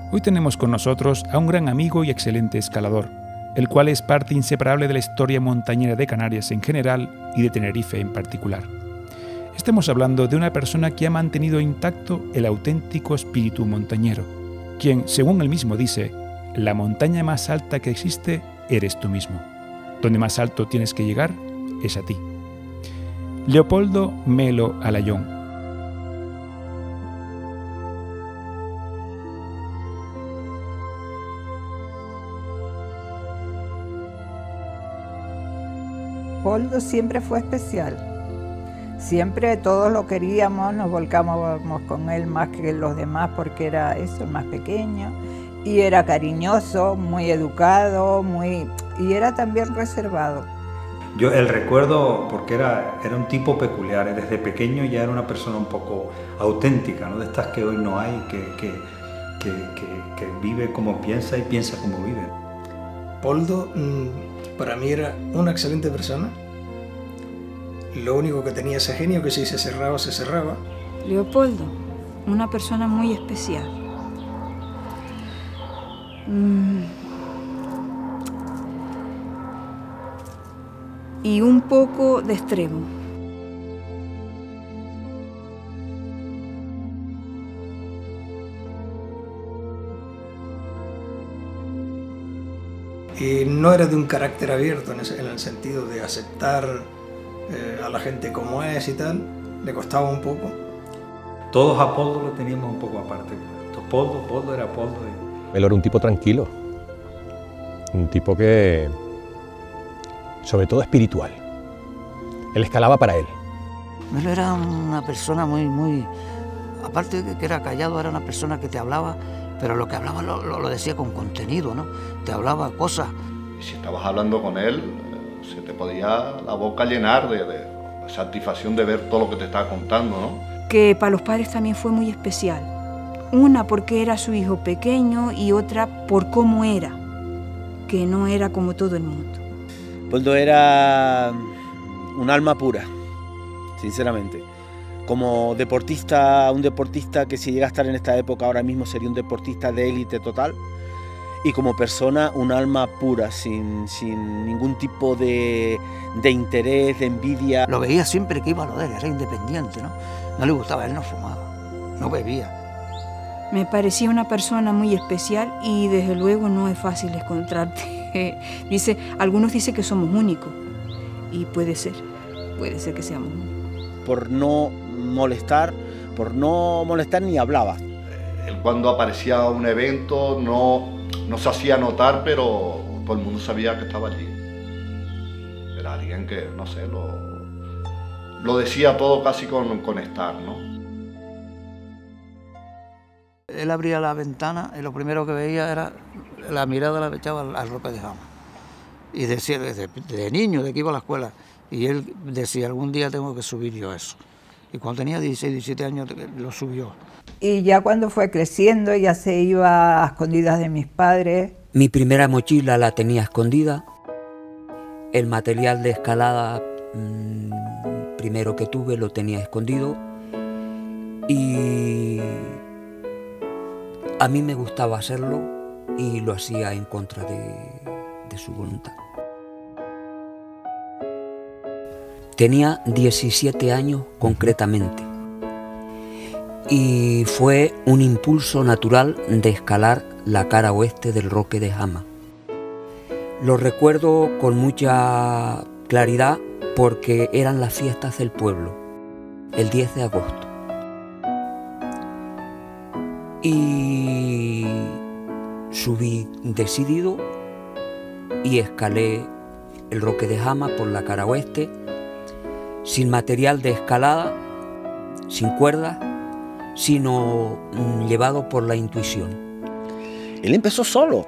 Hoy tenemos con nosotros a un gran amigo y excelente escalador, el cual es parte inseparable de la historia montañera de Canarias en general y de Tenerife en particular. Estamos hablando de una persona que ha mantenido intacto el auténtico espíritu montañero, quien, según él mismo dice, la montaña más alta que existe eres tú mismo. Donde más alto tienes que llegar es a ti. Leopoldo Melo Alayón. Leopoldo siempre fue especial. Siempre todos lo queríamos, nos volcábamos con él más que los demás porque era eso, el más pequeño. Y era cariñoso, muy educado, y era también reservado. Yo el recuerdo porque era un tipo peculiar, desde pequeño ya era una persona un poco auténtica, ¿no? De estas que hoy no hay, que vive como piensa y piensa como vive. Leopoldo para mí era una excelente persona. Lo único que tenía ese genio que si se cerraba, se cerraba. Leopoldo, una persona muy especial. Y un poco de extremo. Y no era de un carácter abierto en el sentido de aceptar a la gente como es y tal. Le costaba un poco. Todos a Poldo lo teníamos un poco aparte. Poldo era Poldo. Él era un tipo tranquilo, un tipo que, sobre todo espiritual. Él escalaba para él. Él era una persona muy, aparte de que era callado, era una persona que te hablaba, pero lo que hablaba lo decía con contenido, ¿no? Te hablaba cosas. Si estabas hablando con él, se te podía la boca llenar de satisfacción de ver todo lo que te estaba contando, ¿no? Que para los padres también fue muy especial. Una porque era su hijo pequeño y otra por cómo era, que no era como todo el mundo. Leopoldo era un alma pura, sinceramente. Como deportista, un deportista que si llega a estar en esta época ahora mismo sería un deportista de élite total. Y como persona, un alma pura, sin ningún tipo de interés, de envidia. Lo veía siempre que iba a lo de él, era independiente, ¿no? No le gustaba, él no fumaba, no bebía. Me parecía una persona muy especial y desde luego no es fácil encontrarte. Algunos dicen que somos únicos y puede ser que seamos únicos. Por no molestar ni hablaba. Él cuando aparecía a un evento no se hacía notar, pero todo el mundo sabía que estaba allí. Era alguien que, no sé, lo decía todo casi con estar, ¿no? Él abría la ventana y lo primero que veía era la mirada la echaba al Roque de Jama. Y decía, de niño, de que iba a la escuela, y él decía, algún día tengo que subir yo eso. Y cuando tenía 16, 17 años lo subió. Y ya cuando fue creciendo, ya se iba a escondidas de mis padres. Mi primera mochila la tenía escondida. El material de escalada primero que tuve lo tenía escondido. Y a mí me gustaba hacerlo y lo hacía en contra de su voluntad. Tenía 17 años concretamente y fue un impulso natural de escalar la cara oeste del Roque de Jama. Lo recuerdo con mucha claridad porque eran las fiestas del pueblo, el 10 de agosto. Y subí decidido y escalé el Roque de Jama por la cara oeste, sin material de escalada, sin cuerdas, sino llevado por la intuición. Él empezó solo.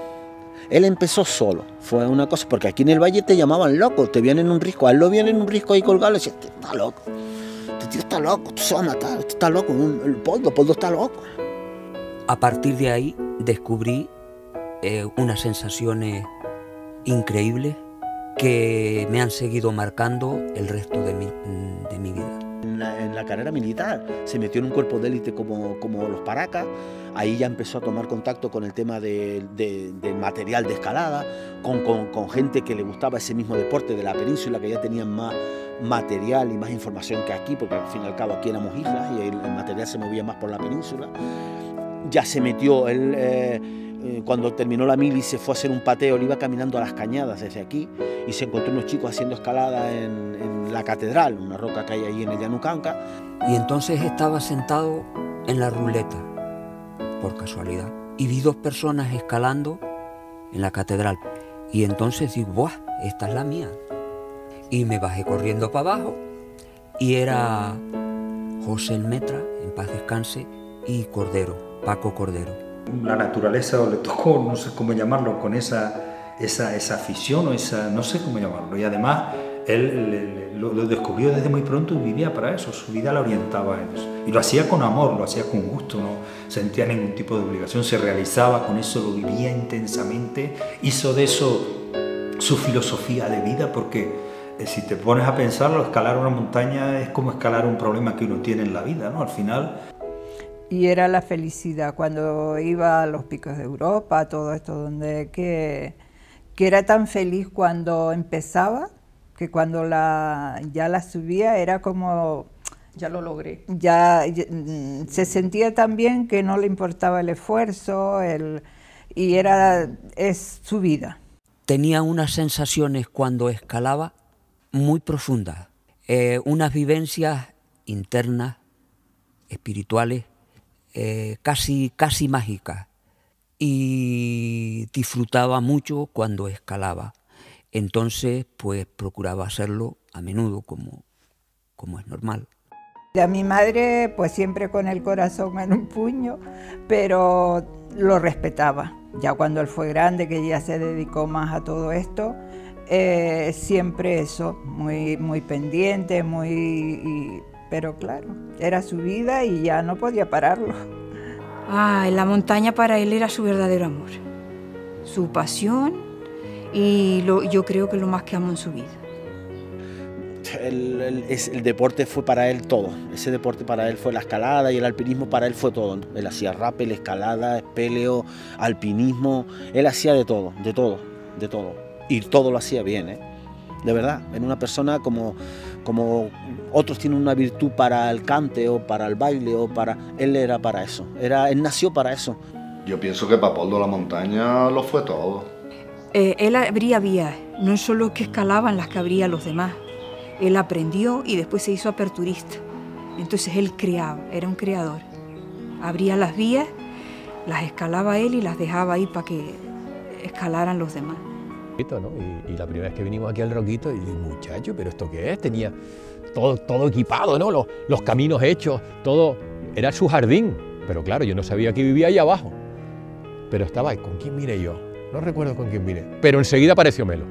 Fue una cosa, porque aquí en el valle te llamaban loco, te vienen un risco, a él lo viene en un risco ahí colgado, le decía, este está loco, este tío está loco, tú se va a matar, este está loco, el Poldo está loco. A partir de ahí descubrí unas sensaciones increíbles que me han seguido marcando el resto de mi vida. En la carrera militar, se metió en un cuerpo de élite como los Paracas. Ahí ya empezó a tomar contacto con el tema del material de escalada, con gente que le gustaba ese mismo deporte de la península, que ya tenían más material y más información que aquí, porque al fin y al cabo aquí éramos islas y el material se movía más por la península. Ya se metió, cuando terminó la mili se fue a hacer un pateo, él iba caminando a las Cañadas desde aquí y se encontró unos chicos haciendo escalada en la catedral, una roca que hay ahí en el Llanucanca. Y entonces estaba sentado en la ruleta, por casualidad, y vi 2 personas escalando en la catedral. Y entonces digo, ¡buah! Esta es la mía. Y me bajé corriendo para abajo y era José Metra, en paz descanse, y Cordero, Paco Cordero. La naturaleza le tocó, no sé cómo llamarlo, con esa afición o esa, no sé cómo llamarlo. Y además él lo descubrió desde muy pronto y vivía para eso, su vida la orientaba en eso. Y lo hacía con amor, lo hacía con gusto, no sentía ningún tipo de obligación, se realizaba con eso, lo vivía intensamente, hizo de eso su filosofía de vida, porque si te pones a pensarlo, escalar una montaña es como escalar un problema que uno tiene en la vida, ¿no? Al final. Y era la felicidad cuando iba a los picos de Europa, todo esto, que era tan feliz cuando empezaba, que cuando ya la subía era como, ya lo logré. Ya se sentía tan bien que no le importaba el esfuerzo, y es su vida. Tenía unas sensaciones cuando escalaba muy profundas, unas vivencias internas, espirituales, casi mágicas, y disfrutaba mucho cuando escalaba. Entonces, pues procuraba hacerlo a menudo, como es normal. A mi madre, pues siempre con el corazón en un puño, pero lo respetaba. Ya cuando él fue grande, que ya se dedicó más a todo esto, siempre eso, muy pendiente, pero claro, era su vida y ya no podía pararlo. En la montaña para él era su verdadero amor, su pasión y yo creo que lo más que amó en su vida. El deporte fue para él todo, ese deporte para él fue la escalada y el alpinismo para él fue todo. Él hacía rappel, escalada, espeleo, alpinismo, él hacía de todo. Y todo lo hacía bien, de verdad. Era una persona como otros tienen una virtud para el cante o para el baile, él era para eso, él nació para eso. Yo pienso que para Poldo la montaña lo fue todo. Él abría vías, no es solo que escalaban las que abría los demás. Él aprendió y después se hizo aperturista. Entonces él creaba, era un creador. Abría las vías, las escalaba él y las dejaba ahí para que escalaran los demás. ¿No? Y la primera vez que vinimos aquí al Roquito, y dije, muchacho, ¿pero esto qué es? Tenía todo equipado, ¿no? Los caminos hechos, todo. Era su jardín. Pero claro, yo no sabía que vivía ahí abajo. Pero estaba ahí. ¿Con quién vine yo? No recuerdo con quién vine. Pero enseguida apareció Melo.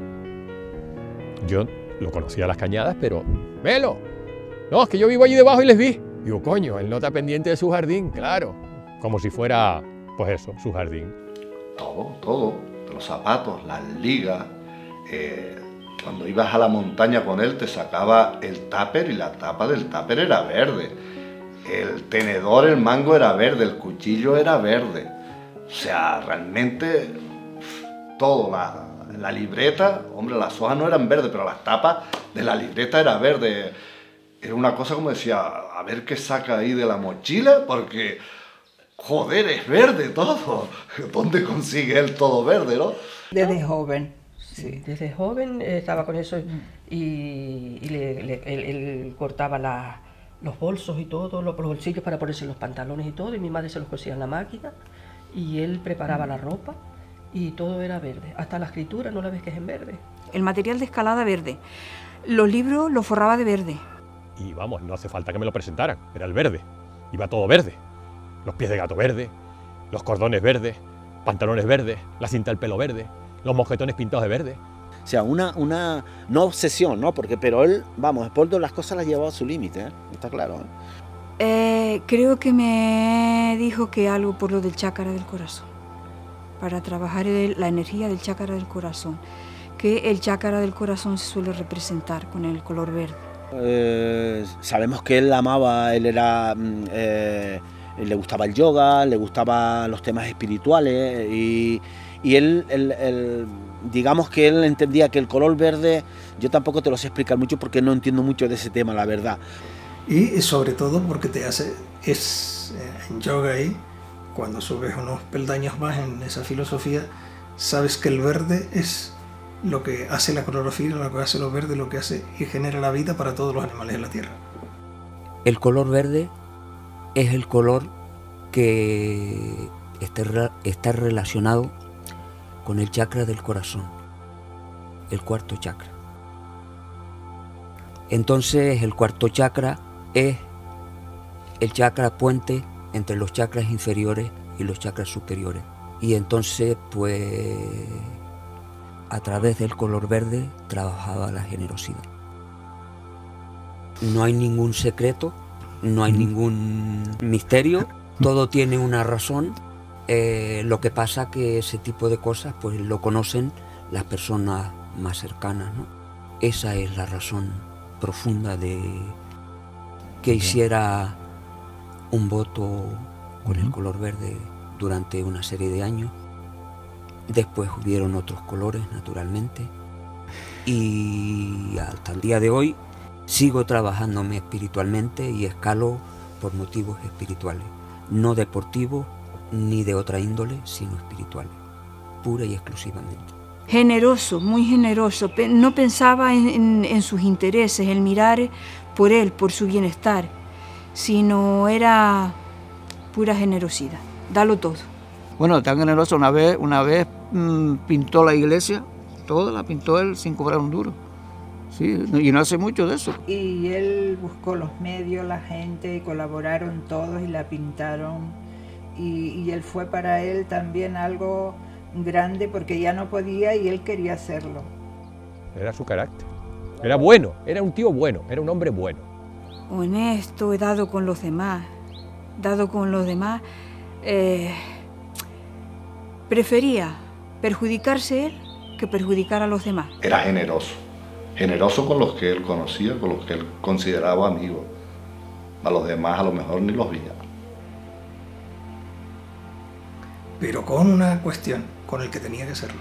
Yo lo conocía a las Cañadas, pero Melo, no, es que yo vivo allí debajo y les vi. Digo, coño, él no está pendiente de su jardín, claro. Como si fuera, pues eso, su jardín. Todo. Los zapatos, las ligas. Cuando ibas a la montaña con él te sacaba el tupper y la tapa del tupper era verde. El tenedor, el mango era verde, el cuchillo era verde. O sea, realmente todo, la libreta, hombre, las hojas no eran verdes, pero las tapas de la libreta era verde. Era una cosa como decía, a ver qué saca ahí de la mochila, porque, joder, es verde todo. ¿Dónde consigue él todo verde, no? Desde joven. Sí, desde joven estaba con eso y él cortaba los bolsos y todo, los bolsillos para ponerse los pantalones y todo, y mi madre se los cosía en la máquina y él preparaba la ropa. Y todo era verde, hasta la escritura no la ves que es en verde. El material de escalada verde, los libros los forraba de verde. Y vamos, no hace falta que me lo presentaran, era el verde, iba todo verde. Los pies de gato verde, los cordones verdes, pantalones verdes, la cinta del pelo verde, los mosquetones pintados de verde. O sea, una no obsesión, ¿no? Pero él, vamos, Poldo las cosas las llevaba a su límite, está claro. Creo que me dijo que algo por lo del chácara del corazón, para trabajar la energía del chácara del corazón, que el chácara del corazón se suele representar con el color verde. Sabemos que él amaba, él era, le gustaba el yoga, le gustaban los temas espirituales y él, digamos que él entendía que el color verde, yo tampoco te lo sé explicar mucho porque no entiendo mucho de ese tema, la verdad. Y sobre todo porque en yoga ahí, cuando subes unos peldaños más en esa filosofía, sabes que el verde es lo que hace la clorofila, lo que hace lo verde, lo que hace y genera la vida para todos los animales de la tierra. El color verde es el color que está relacionado con el chakra del corazón, el cuarto chakra. Entonces el cuarto chakra es el chakra puente entre los chakras inferiores y los chakras superiores. Y entonces, pues, a través del color verde trabajaba la generosidad. No hay ningún secreto, no hay ningún misterio, todo tiene una razón. Lo que pasa que ese tipo de cosas pues lo conocen las personas más cercanas, ¿no? Esa es la razón profunda de que hiciera un voto con el color verde durante una serie de años. Después hubieron otros colores, naturalmente, y hasta el día de hoy sigo trabajándome espiritualmente y escalo por motivos espirituales, no deportivos ni de otra índole, sino espirituales, pura y exclusivamente. Generoso, muy generoso, no pensaba en sus intereses, en mirar por él, por su bienestar, sino era pura generosidad, dalo todo. Bueno, tan generoso, una vez pintó la iglesia, toda la pintó él sin cobrar un duro. Sí, y no hace mucho de eso. Y él buscó los medios, la gente, y colaboraron todos y la pintaron. Y él fue para él también algo grande porque ya no podía y él quería hacerlo. Era su carácter. Era bueno, era un tío bueno, era un hombre bueno. Honesto, dado con los demás. Prefería perjudicarse él que perjudicar a los demás. Era generoso con los que él conocía, con los que él consideraba amigos. A los demás a lo mejor ni los veía. Pero con una cuestión, con el que tenía que hacerlo.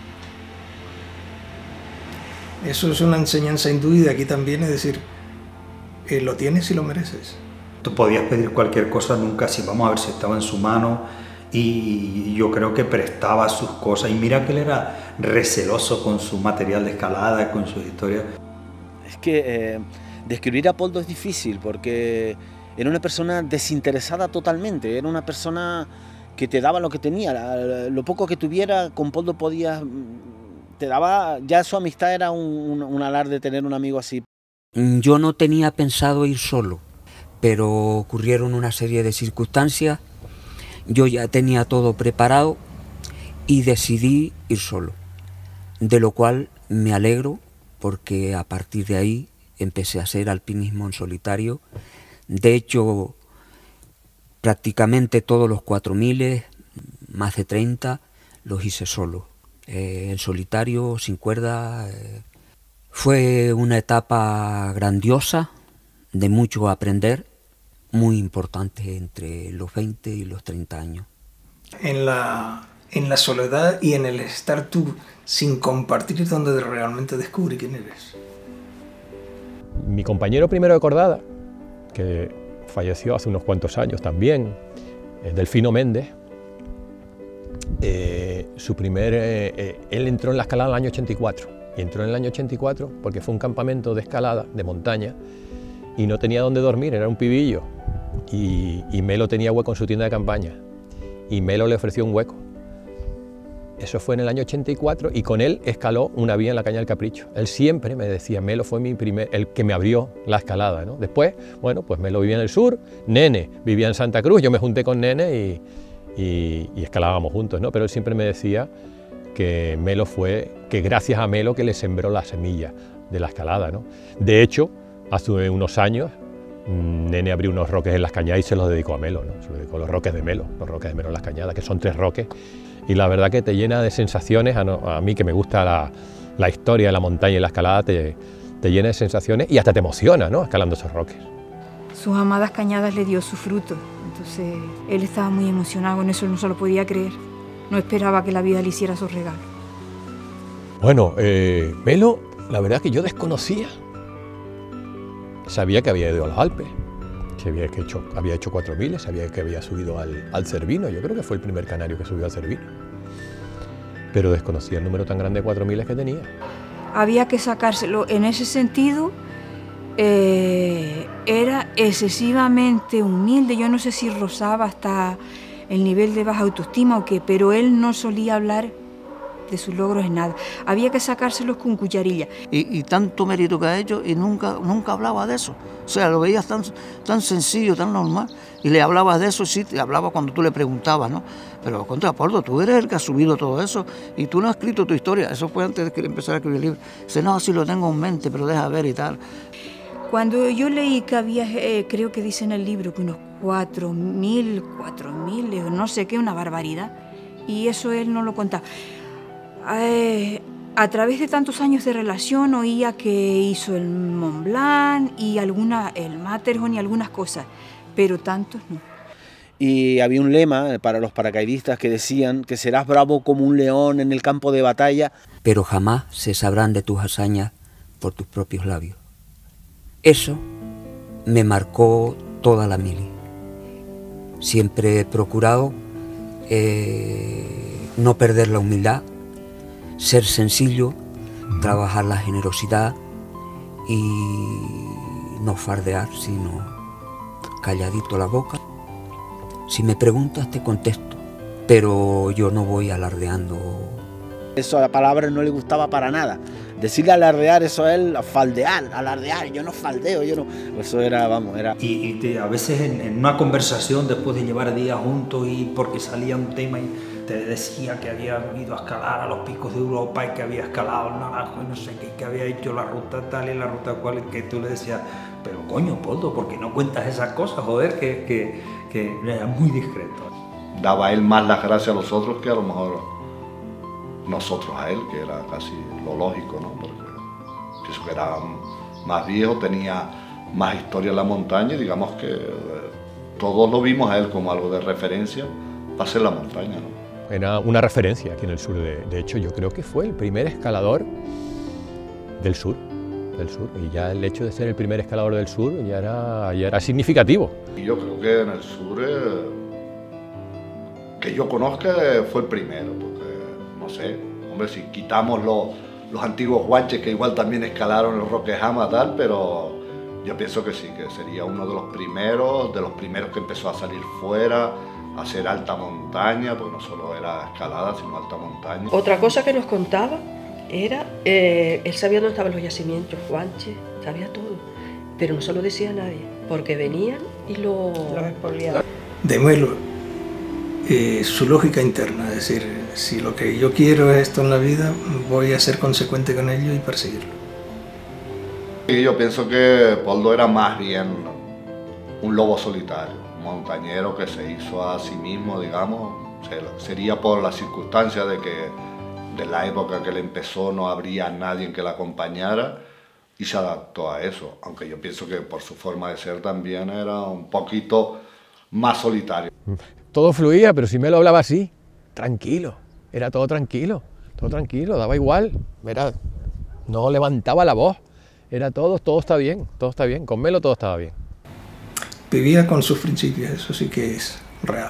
Eso es una enseñanza hindú y de aquí también, es decir, lo tienes y lo mereces. Tú podías pedir cualquier cosa, nunca si vamos a ver si estaba en su mano, y yo creo que prestaba sus cosas, y mira que él era receloso con su material de escalada, con sus historias. Es que describir a Poldo es difícil porque era una persona desinteresada totalmente, era una persona que te daba lo que tenía, lo poco que tuviera, con Poldo podías, te daba, ya su amistad era un alarde tener un amigo así. Yo no tenía pensado ir solo, pero ocurrieron una serie de circunstancias, yo ya tenía todo preparado y decidí ir solo, de lo cual me alegro porque a partir de ahí empecé a hacer alpinismo en solitario. De hecho, prácticamente todos los 4000, más de 30, los hice solo, en solitario, sin cuerda. Fue una etapa grandiosa, de mucho aprender, muy importante entre los 20 y los 30 años. En la soledad y en el estar tú sin compartir es donde realmente descubrí quién eres. Mi compañero primero de cordada, que falleció hace unos cuantos años también, Delfino Méndez, él entró en la escalada en el año 84, y entró en el año 84 porque fue un campamento de escalada, de montaña, y no tenía dónde dormir, era un pibillo, y Melo tenía hueco en su tienda de campaña, y Melo le ofreció un hueco. Eso fue en el año 84 y con él escaló una vía en la Caña del Capricho. Él siempre me decía, Melo fue el que me abrió la escalada, ¿no? Después, bueno, pues Melo vivía en el sur, Nene vivía en Santa Cruz, yo me junté con Nene y escalábamos juntos, ¿no? Pero él siempre me decía que gracias a Melo que le sembró la semilla de la escalada, ¿no? De hecho, hace unos años, Nene abrió unos roques en las cañadas y se los dedicó a Melo, ¿no? Se los dedicó a los roques de Melo en las cañadas, que son 3 roques. Y la verdad que te llena de sensaciones, a mí que me gusta la historia de la montaña y la escalada, te te llena de sensaciones y hasta te emociona, ¿no? Escalando esos roques. Sus amadas cañadas le dio su fruto, entonces él estaba muy emocionado con eso, no se lo podía creer. No esperaba que la vida le hiciera su regalo. Bueno, Melo, la verdad que yo desconocía. Sabía que había ido a los Alpes, sabía que había hecho 4000, sabía que había subido al Cervino, yo creo que fue el primer canario que subió al Cervino. Pero desconocía el número tan grande de 4000 que tenía. Había que sacárselo. En ese sentido, era excesivamente humilde. Yo no sé si rozaba hasta el nivel de baja autoestima o qué, pero él no solía hablar de sus logros en nada. Había que sacárselos con cucharilla. Y tanto mérito que ha hecho y nunca hablaba de eso. O sea, lo veías tan sencillo, tan normal. Y le hablabas de eso, sí, te hablaba cuando tú le preguntabas, ¿no? Pero contra Poldo, tú eres el que ha subido todo eso y tú no has escrito tu historia. Eso fue antes de que empezara a escribir el libro. Dice, no, sí lo tengo en mente, pero deja ver y tal. Cuando yo leí que había, creo que dice en el libro que unos 4000, no sé qué, una barbaridad. Y eso él no lo contaba. A través de tantos años de relación oía que hizo el Mont Blanc y el Matterhorn y algunas cosas, pero tantos no. Y había un lema para los paracaidistas que decían que serás bravo como un león en el campo de batalla, pero jamás se sabrán de tus hazañas por tus propios labios. Eso me marcó toda la mili. Siempre he procurado no perder la humildad, ser sencillo, trabajar la generosidad y no fardear, sino calladito la boca. Si me preguntas te contesto, pero yo no voy alardeando. Eso a la palabra no le gustaba para nada. Decirle alardear, eso es el faldear, alardear, yo no faldeo, yo no... Eso era, vamos, era... Y a veces en una conversación, después de llevar días juntos y porque salía un tema y te decía que había ido a escalar a los picos de Europa y que había escalado el Naranjo y no sé qué, que había hecho la ruta tal y la ruta cual, que tú le decías, pero coño, Poldo, ¿por qué no cuentas esas cosas? Joder, que era muy discreto. Daba él más las gracias a los otros que a lo mejor nosotros a él, que era casi lo lógico, ¿no? Porque pienso que era más viejo, tenía más historia en la montaña y digamos que todos lo vimos a él como algo de referencia para hacer la montaña, ¿no? Era una referencia aquí en el sur, de hecho yo creo que fue el primer escalador del sur, y ya el hecho de ser el primer escalador del sur ya era significativo. Y yo creo que en el sur, que yo conozca, fue el primero, porque no sé, hombre, si quitamos los antiguos guanches que igual también escalaron el Roque de Jama tal, pero yo pienso que sí, que sería uno de los primeros que empezó a salir fuera, a hacer alta montaña, porque no solo era escalada, sino alta montaña. Otra cosa que nos contaba era, él sabía dónde estaban los yacimientos, guanches, sabía todo, pero no se lo decía a nadie, porque venían y los expoliaban. De Melo, su lógica interna, es decir, si lo que yo quiero es esto en la vida, voy a ser consecuente con ello y perseguirlo. Y yo pienso que Poldo era más bien un lobo solitario, un montañero que se hizo a sí mismo, digamos. Sería por la circunstancia de que de la época que él empezó no habría nadie que la acompañara y se adaptó a eso, aunque yo pienso que por su forma de ser también era un poquito más solitario. Todo fluía, pero si me lo hablaba así, tranquilo, era todo tranquilo, daba igual, no levantaba la voz, era todo está bien, con Melo todo estaba bien. Vivía con sus principios, eso sí que es real.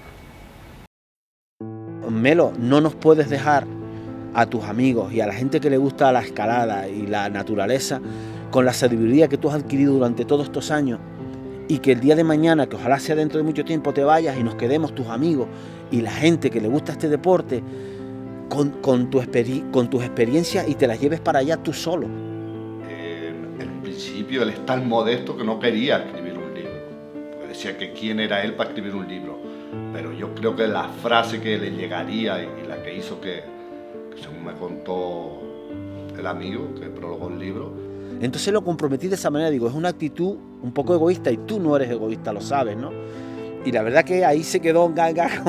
Melo, no nos puedes dejar a tus amigos y a la gente que le gusta la escalada y la naturaleza con la sabiduría que tú has adquirido durante todos estos años, y que el día de mañana, que ojalá sea dentro de mucho tiempo, te vayas y nos quedemos tus amigos y la gente que le gusta este deporte con tus experiencias y te las lleves para allá tú solo. En un principio él es tan modesto que no quería escribir un libro, porque decía que quién era él para escribir un libro, pero yo creo que la frase que le llegaría y la que hizo que según me contó el amigo que prologó el libro. Entonces lo comprometí de esa manera, digo, es una actitud un poco egoísta y tú no eres egoísta, lo sabes, ¿no? Y la verdad que ahí se quedó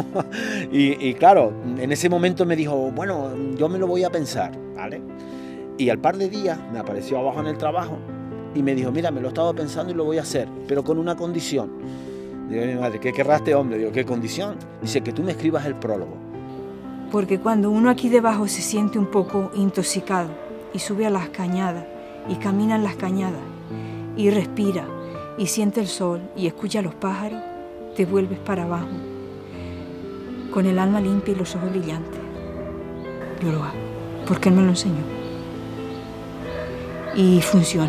y claro, en ese momento me dijo, bueno, yo me lo voy a pensar, ¿vale? Y al par de días me apareció abajo en el trabajo y me dijo, mira, me lo he estado pensando y lo voy a hacer, pero con una condición. Digo a mi madre, ¿qué querrá este hombre? Digo, ¿qué condición? Dice, que tú me escribas el prólogo. Porque cuando uno aquí debajo se siente un poco intoxicado y sube a las cañadas y camina en las cañadas y respira y siente el sol y escucha a los pájaros, te vuelves para abajo con el alma limpia y los ojos brillantes. Yo lo hago porque él me lo enseñó y funciona.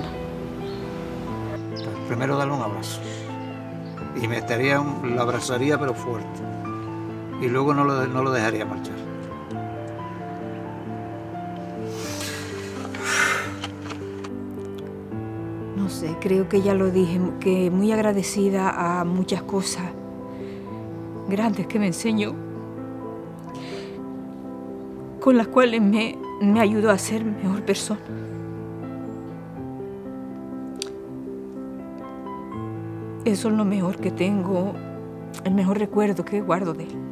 Primero darle un abrazo y lo abrazaría pero fuerte y luego no lo dejaría marchar. No sé, creo que ya lo dije, que muy agradecida a muchas cosas grandes que me enseñó, con las cuales me ayudó a ser mejor persona. Eso es lo mejor que tengo, el mejor recuerdo que guardo de él.